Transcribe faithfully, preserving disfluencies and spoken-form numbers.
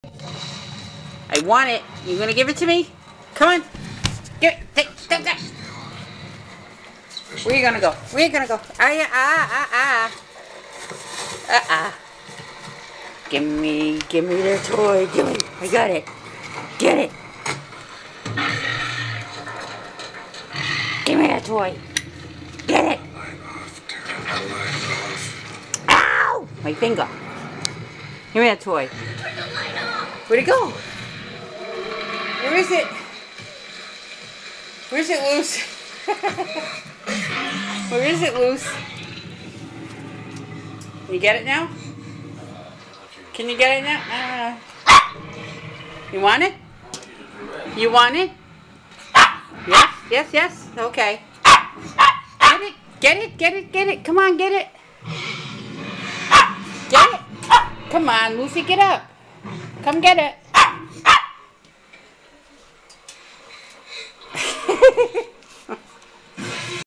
I want it. You gonna give it to me? Come on. Give it. Take, take, take. Where you gonna go? Where you gonna go? Ah, yeah, ah, ah, ah. Ah, ah. Give me, give me the toy. Give me. I got it. Get it. Give me that toy. Get it. Ow! My finger. Give me that toy. Where'd it go? Where is it? Where's it loose? Where is it loose? Can you get it now? Can you get it now? Uh, you want it? You want it? Yes, yes, yes. Okay. Get it, get it, get it, get it. Come on, get it. Get it. Come on, Lucy, get up. Come get it.